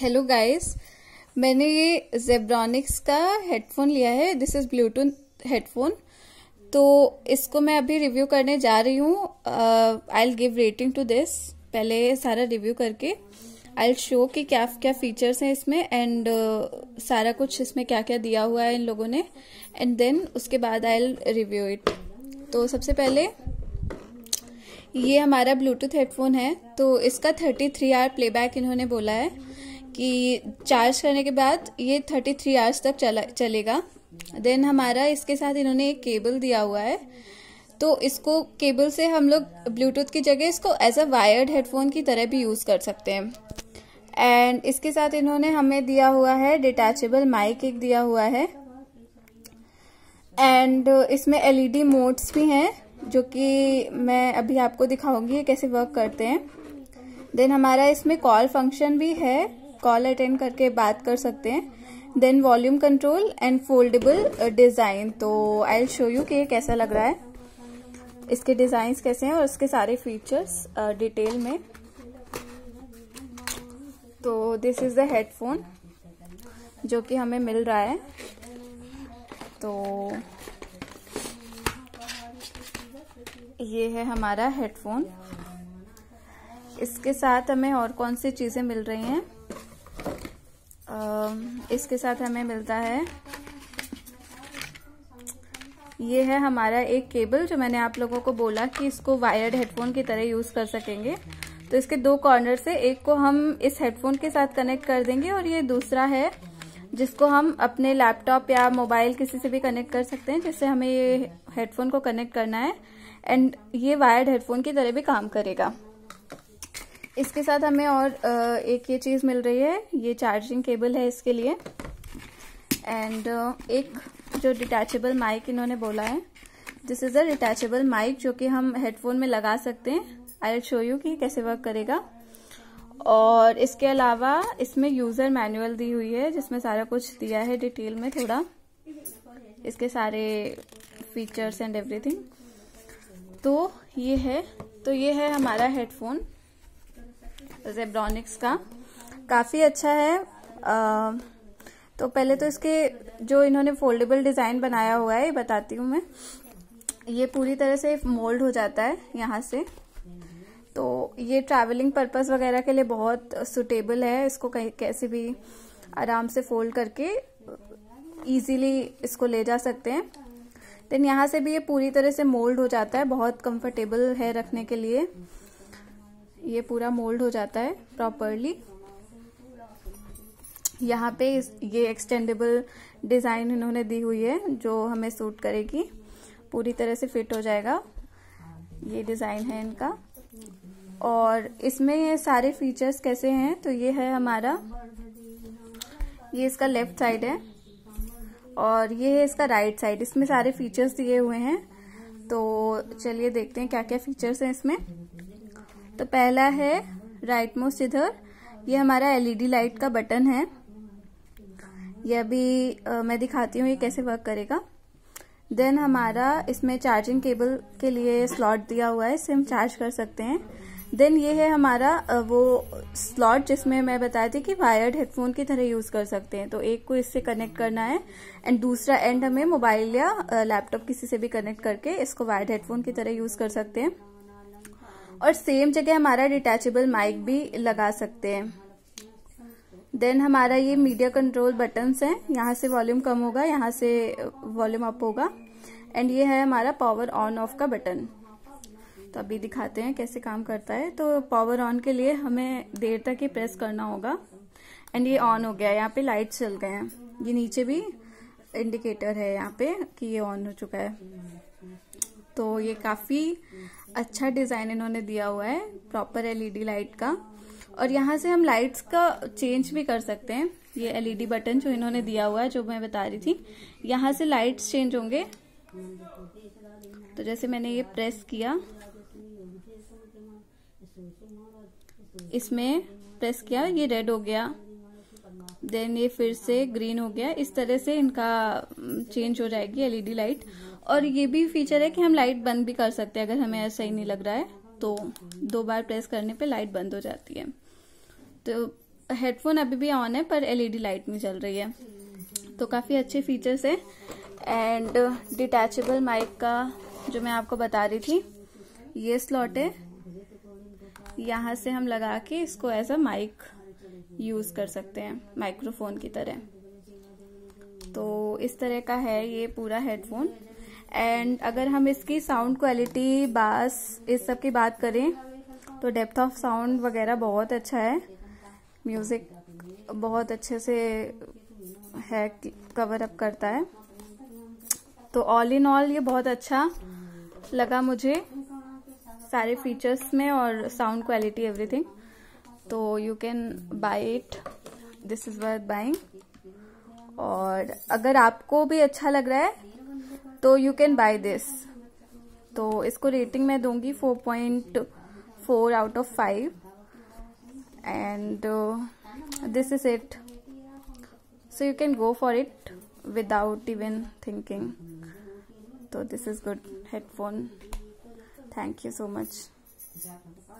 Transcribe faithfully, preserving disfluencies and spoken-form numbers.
Hello guys, मैंने ये जेब्रॉनिक्स का हेडफोन लिया है। This is Bluetooth headphone. तो इसको मैं अभी रिव्यू करने जा रही हूँ। I will give rating to this. पहले सारा रिव्यू करके आई विल शो कि क्या क्या फीचर्स हैं इसमें एंड uh, सारा कुछ इसमें क्या क्या दिया हुआ है इन लोगों ने, एंड देन उसके बाद आई विल रिव्यू इट। तो सबसे पहले ये हमारा ब्लूटूथ हेडफोन है। तो इसका थर्टी थ्री आवर प्लेबैक इन्होंने बोला है कि चार्ज करने के बाद ये थर्टी थ्री आवर्स तक चला चलेगा। देन हमारा इसके साथ इन्होंने एक केबल दिया हुआ है। तो इसको केबल से हम लोग ब्लूटूथ की जगह इसको एज अ वायर्ड हेडफोन की तरह भी यूज कर सकते हैं। एंड इसके साथ इन्होंने हमें दिया हुआ है डिटैचेबल माइक एक दिया हुआ है। एंड इसमें एलईडी मोड्स भी हैं जो कि मैं अभी आपको दिखाऊंगी कैसे वर्क करते हैं। देन हमारा इसमें कॉल फंक्शन भी है, कॉल अटेंड करके बात कर सकते हैं। Then volume control and foldable design. तो आई विल शो यू कि ये कैसा लग रहा है, इसके डिजाइन्स कैसे हैं और इसके सारे फीचर्स डिटेल में। तो दिस इज द हेडफोन जो कि हमें मिल रहा है। तो ये है हमारा हेडफोन। इसके साथ हमें और कौन सी चीजें मिल रही हैं? uh, इसके साथ हमें मिलता है, ये है हमारा एक केबल जो मैंने आप लोगों को बोला कि इसको वायर्ड हेडफोन की तरह यूज कर सकेंगे। तो इसके दो कॉर्नर से एक को हम इस हेडफोन के साथ कनेक्ट कर देंगे और ये दूसरा है जिसको हम अपने लैपटॉप या मोबाइल किसी से भी कनेक्ट कर सकते हैं, जिससे हमें ये हेडफोन को कनेक्ट करना है। एंड ये वायर्ड हेडफोन की तरह भी काम करेगा। इसके साथ हमें और एक ये चीज मिल रही है, ये चार्जिंग केबल है इसके लिए। एंड एक जो डिटैचेबल माइक इन्होंने बोला है, this is a detachable mike जो कि हम हेडफोन में लगा सकते हैं। आई विल शो यू कि कैसे वर्क करेगा। और इसके अलावा इसमें यूजर मैनुअल दी हुई है जिसमें सारा कुछ दिया है डिटेल में, थोड़ा इसके सारे फीचर्स एंड एवरीथिंग। तो ये है तो ये है हमारा हेडफोन जेब्रॉनिक्स का, काफी अच्छा है। आ, तो पहले तो इसके जो इन्होंने फोल्डेबल डिजाइन बनाया हुआ है ये बताती हूँ मैं। ये पूरी तरह से मोल्ड हो जाता है यहाँ से। तो ये ट्रैवलिंग पर्पस वगैरह के लिए बहुत सुटेबल है। इसको कहीं कैसे भी आराम से फोल्ड करके इजीली इसको ले जा सकते हैं। देन यहाँ से भी ये पूरी तरह से मोल्ड हो जाता है, बहुत कंफर्टेबल है रखने के लिए। ये पूरा मोल्ड हो जाता है प्रॉपरली। यहाँ पे ये एक्सटेंडेबल डिजाइन इन्होंने दी हुई है जो हमें सूट करेगी, पूरी तरह से फिट हो जाएगा। ये डिजाइन है इनका। और इसमें ये सारे फीचर्स कैसे हैं? तो ये है हमारा, ये इसका लेफ्ट साइड है और ये है इसका राइट साइड। इसमें सारे फीचर्स दिए हुए हैं। तो चलिए देखते हैं क्या क्या फीचर्स हैं इसमें। तो पहला है राइट मोस्ट इधर, ये हमारा एलईडी लाइट का बटन है। ये अभी आ, मैं दिखाती हूँ ये कैसे वर्क करेगा। देन हमारा इसमें चार्जिंग केबल के लिए स्लॉट दिया हुआ है, इससे हम चार्ज कर सकते हैं। देन ये है हमारा वो स्लॉट जिसमें मैं बताई थी कि वायर्ड हेडफोन की तरह यूज कर सकते हैं। तो एक को इससे कनेक्ट करना है एंड दूसरा एंड हमें मोबाइल या लैपटॉप किसी से भी कनेक्ट करके इसको वायर्ड हेडफोन की तरह यूज कर सकते हैं। और सेम जगह हमारा डिटैचेबल माइक भी लगा सकते हैं। देन हमारा ये मीडिया कंट्रोल बटन्स हैं, यहाँ से वॉल्यूम कम होगा, यहाँ से वॉल्यूम अप होगा। एंड ये है हमारा पावर ऑन ऑफ का बटन। तो अभी दिखाते हैं कैसे काम करता है। तो पावर ऑन के लिए हमें देर तक ही प्रेस करना होगा। एंड ये ऑन हो गया, यहाँ पे लाइट्स चल गए हैं। ये नीचे भी इंडिकेटर है यहाँ पे कि ये ऑन हो चुका है। तो ये काफी अच्छा डिजाइन इन्होंने दिया हुआ है, प्रॉपर एलईडी लाइट का। और यहाँ से हम लाइट्स का चेंज भी कर सकते हैं। ये एलईडी बटन जो इन्होंने दिया हुआ है, जो मैं बता रही थी, यहाँ से लाइट्स चेंज होंगे। तो जैसे मैंने ये प्रेस किया, इसमें प्रेस किया, ये रेड हो गया, देन ये फिर से ग्रीन हो गया। इस तरह से इनका चेंज हो जाएगी एलईडी लाइट। और ये भी फीचर है कि हम लाइट बंद भी कर सकते हैं अगर हमें ऐसा ही नहीं लग रहा है। तो दो बार प्रेस करने पे लाइट बंद हो जाती है। तो हेडफोन अभी भी ऑन है पर एलईडी लाइट नहीं जल रही है, तो काफ़ी अच्छे फीचर्स है। एंड डिटैचेबल माइक का जो मैं आपको बता रही थी, ये स्लॉट है, यहाँ से हम लगा के इसको एज अ माइक यूज कर सकते हैं, माइक्रोफोन की तरह। तो इस तरह का है ये पूरा हेडफोन। एंड अगर हम इसकी साउंड क्वालिटी, बास, इस सब की बात करें तो डेप्थ ऑफ साउंड वगैरह बहुत अच्छा है, म्यूजिक बहुत अच्छे से है, कवर अप करता है। तो ऑल इन ऑल ये बहुत अच्छा लगा मुझे सारे फीचर्स में और साउंड क्वालिटी एवरीथिंग। तो you can buy it, this is worth buying. और अगर आपको भी अच्छा लग रहा है तो यू कैन बाय दिस। तो इसको रेटिंग मैं दूंगी four point four out of five. And this is it, so you can go for it without even thinking. So this is good headphone. Thank you so much.